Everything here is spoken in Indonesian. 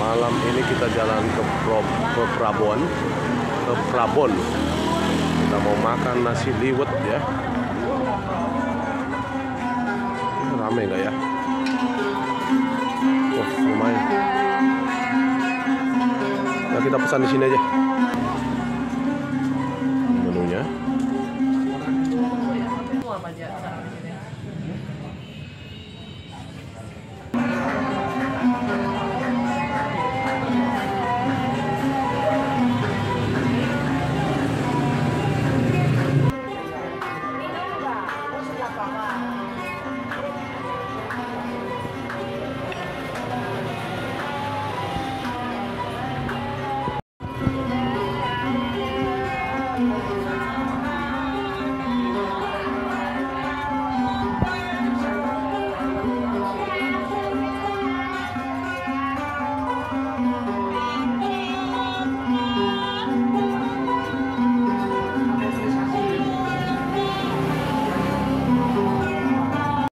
Malam ini kita jalan ke Prabon. Kita mau makan nasi liwet ya. Rame nggak ya? Wah, lumayan. Nah, kita pesan di sini aja.